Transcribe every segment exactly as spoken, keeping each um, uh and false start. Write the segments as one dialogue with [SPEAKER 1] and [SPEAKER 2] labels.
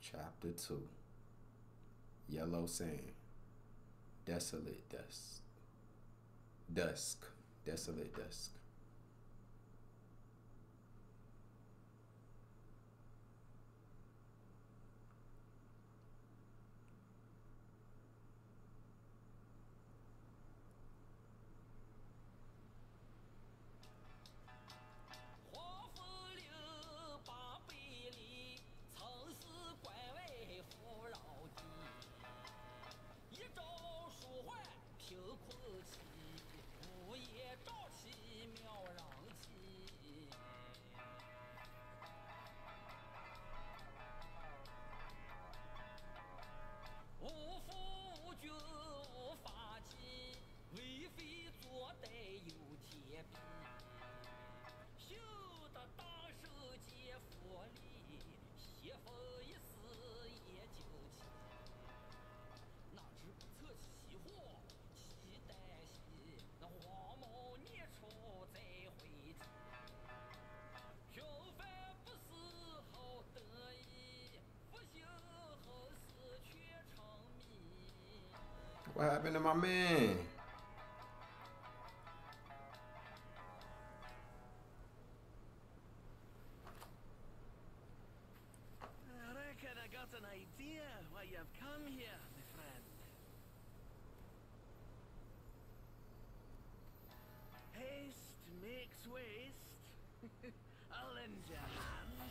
[SPEAKER 1] Chapter two. Yellow Sand. Desolate Dusk. Dusk. Desolate Dusk. What happened to my man?
[SPEAKER 2] I reckon I got an idea why you've come here, my friend. Haste makes waste. I'll lend you a hand.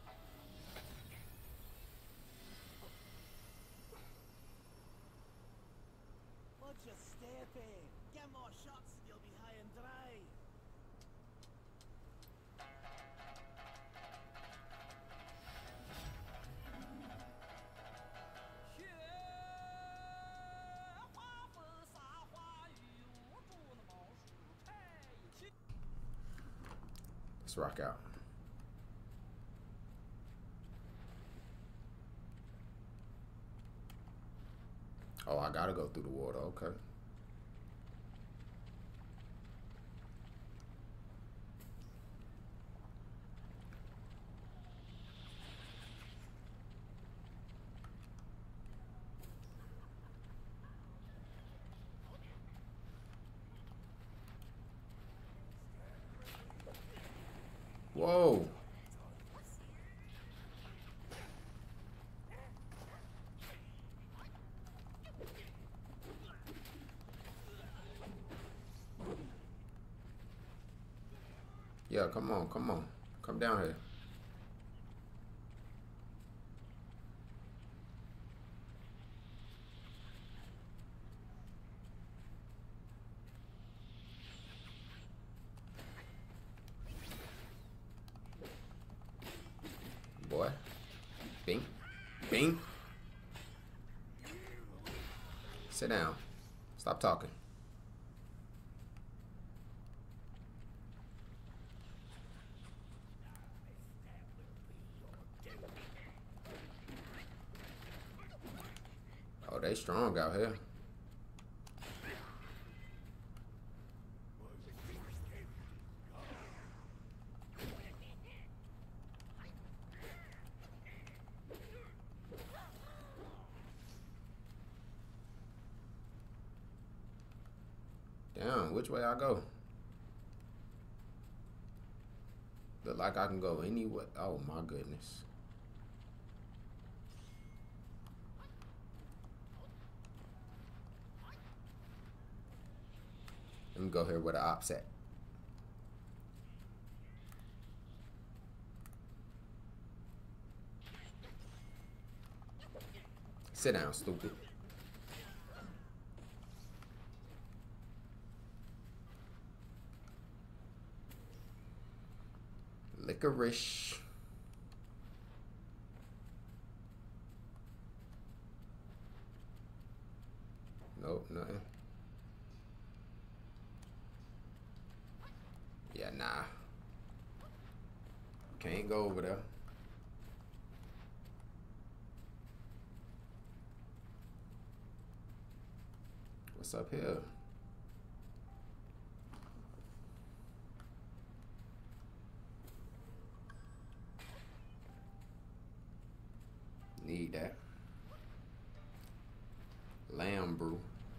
[SPEAKER 2] What's your step, eh? Get more shots and you'll be high and dry.
[SPEAKER 1] Let's rock out. Oh, I gotta go through the water. Okay. Whoa. Yeah, come on, come on. Come down here. Boy. Bing. Bing. Sit down. Stop talking. Oh, they strong out here. Damn, which way I go? Look like I can go anywhere. Oh my goodness. Let me go here where the ops at. Sit down, stupid. Licorice. Nope, nothing. Yeah, nah. Can't go over there. What's up here? Need Lamb brew.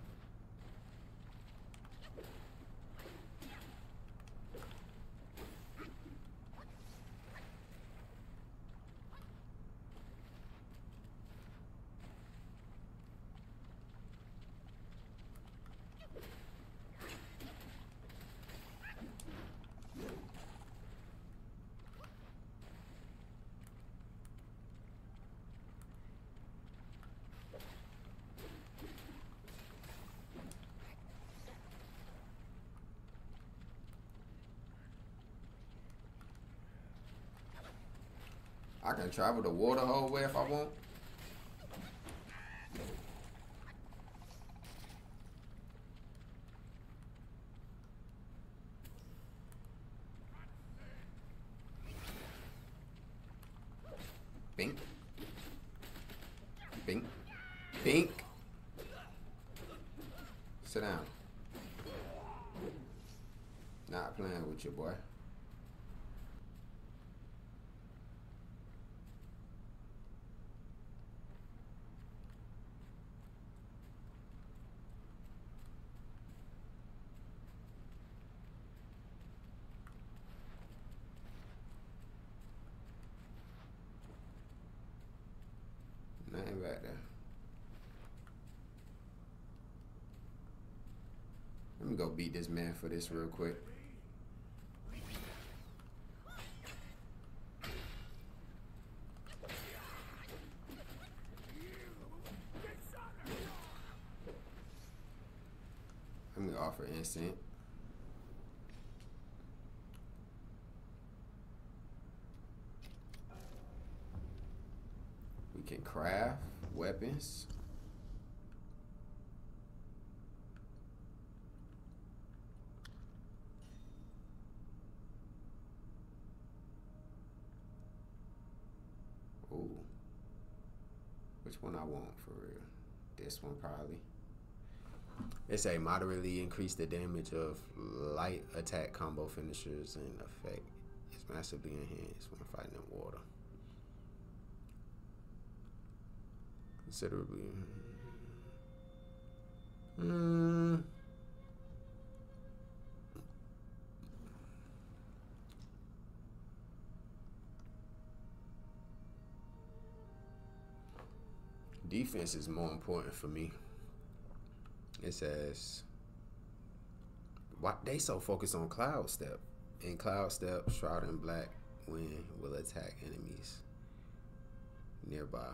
[SPEAKER 1] I can travel the water whole way if I want. Bink. Bink. Bink. Sit down. Not playing with you, boy. Nothing back there. Let me go beat this man for this real quick. Let me offer instant. We can craft weapons. Ooh. Which one I want for real? This one probably. It say moderately increase the damage of light attack combo finishers and effect. It's massively enhanced when fighting in water. Considerably. Hmm. Defense is more important for me. It says, why they so focused on Cloud Step? In Cloud Step, Shroud in Black Wind will attack enemies nearby.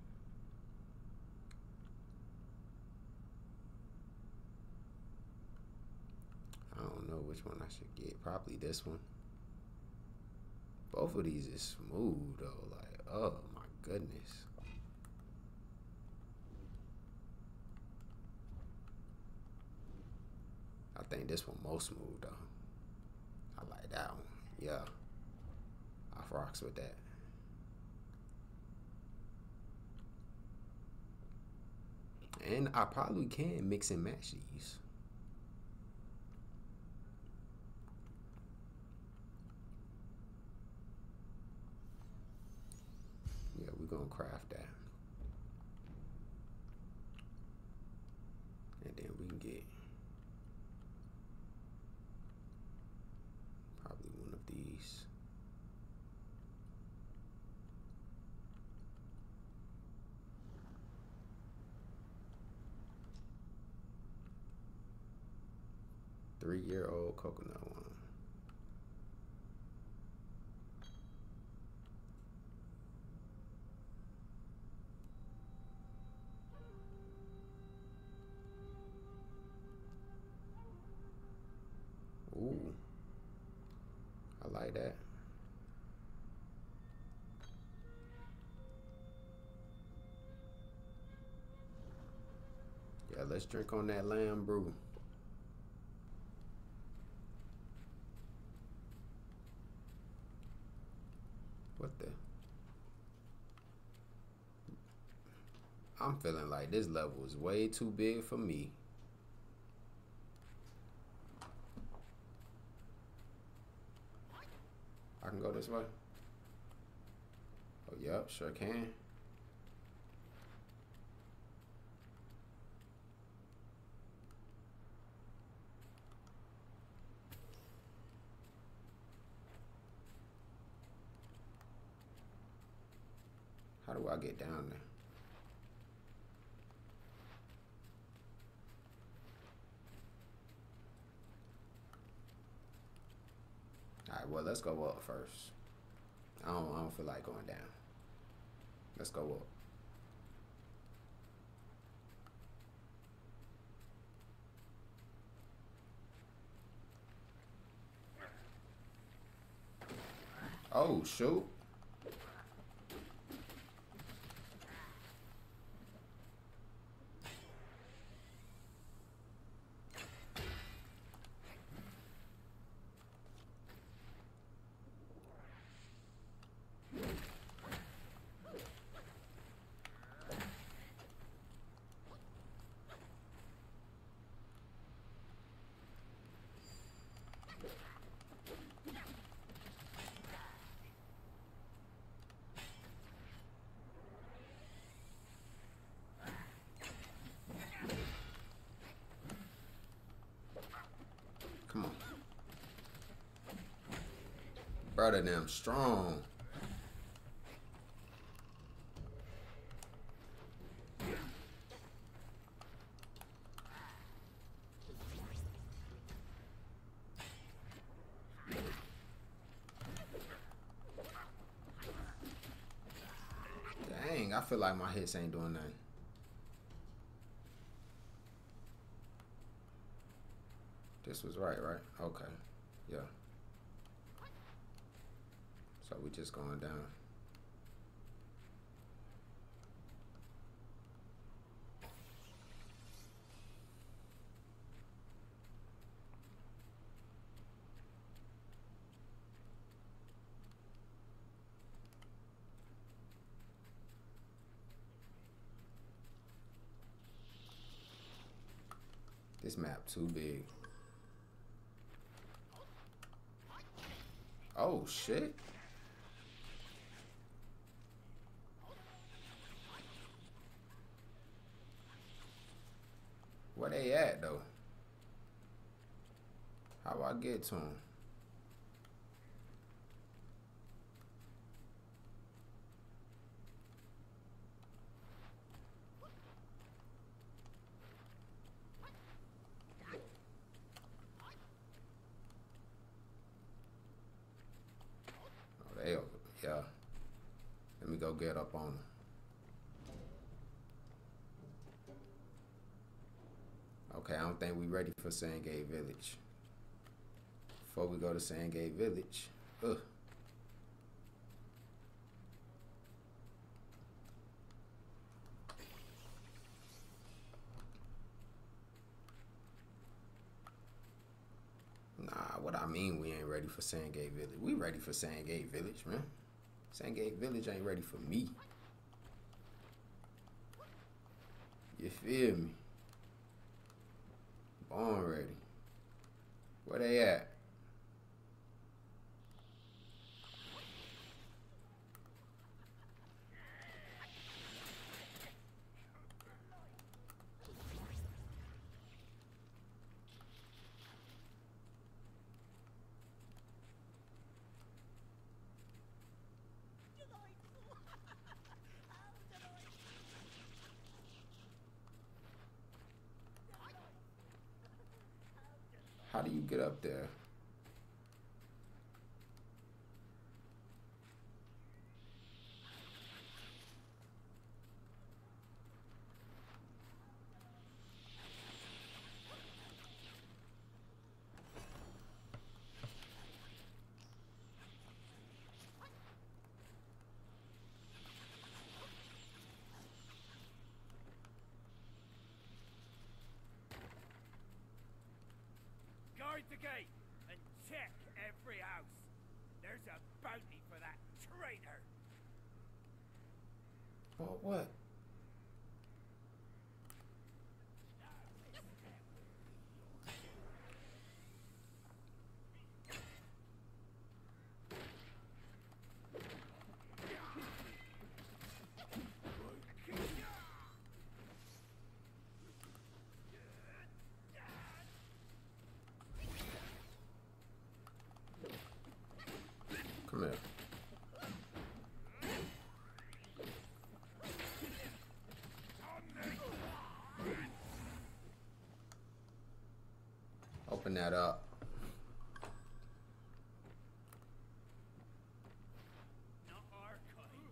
[SPEAKER 1] I don't know which one I should get. Probably this one. Both of these is smooth though. Like, oh my goodness. I think this one most smooth though. I like that one. Yeah. I rocks with that. And I probably can mix and match these. Yeah, we're gonna craft that. And then we can get probably one of these. Three-year-old coconut one. Ooh, I like that. Yeah, let's drink on that lamb brew. What the? I'm feeling like this level is way too big for me. I can go this way? Oh, yep, sure can. How do I get down there? Alright, well, let's go up first. I don't, I don't feel like going down. Let's go up. Oh, shoot. Come on. Brother, them strong. Dang, I feel like my hits ain't doing nothing. This was right, right? Okay. Yeah. So we just going down. This map too big. Oh shit. Where they at though? How do I get to them? Oh, they over. Yeah. Let me go get up on them. Okay, I don't think we ready for Sandgate Village. Before we go to Sandgate Village, ugh. Nah, what I mean we ain't ready for Sandgate Village. We ready for Sandgate Village, man. Sandgate Village ain't ready for me. You feel me? Born ready. Where they at? How do you get up there?
[SPEAKER 2] Guard the gate and check every house. There's a bounty for that traitor.
[SPEAKER 1] Oh, what? Come here. Open that up.
[SPEAKER 2] Not our kind.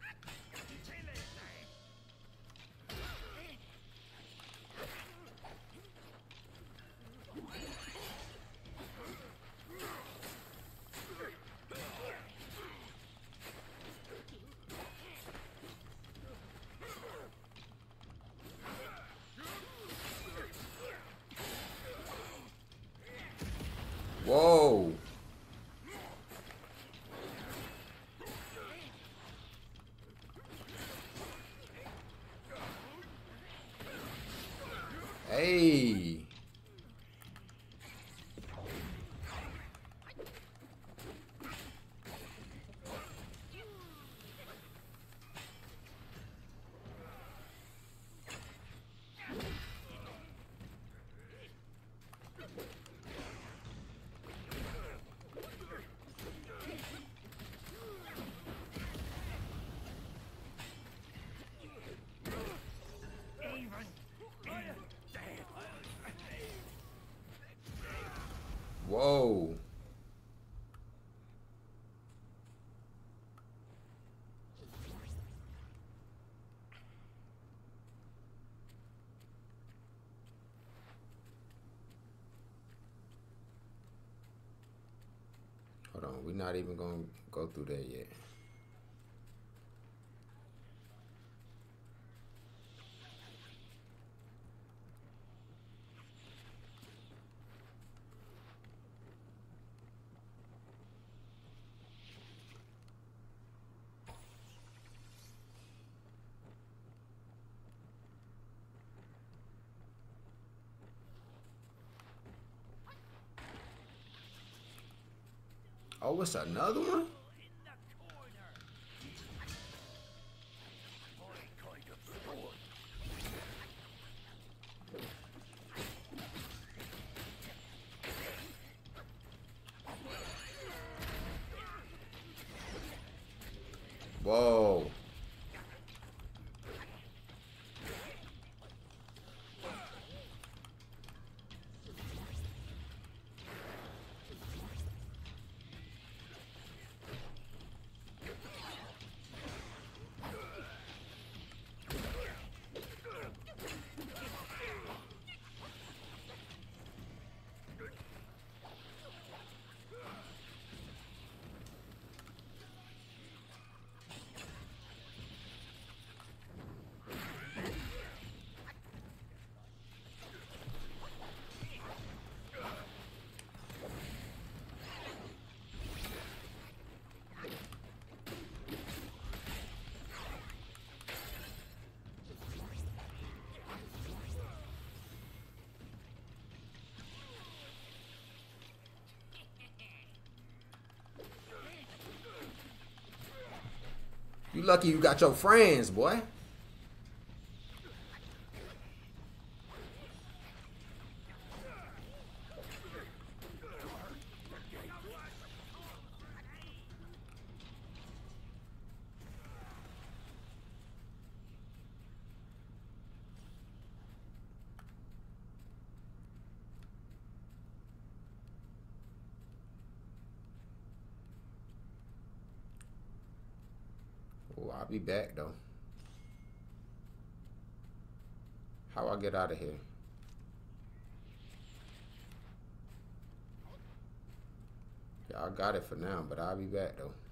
[SPEAKER 1] Whoa. Hey. Whoa. Hold on, we're not even gonna go through that yet. Oh, it's another one? Whoa. You lucky you got your friends, boy. Oh, I'll be back though. How I get out of here? Y'all got it for now, but I'll be back though.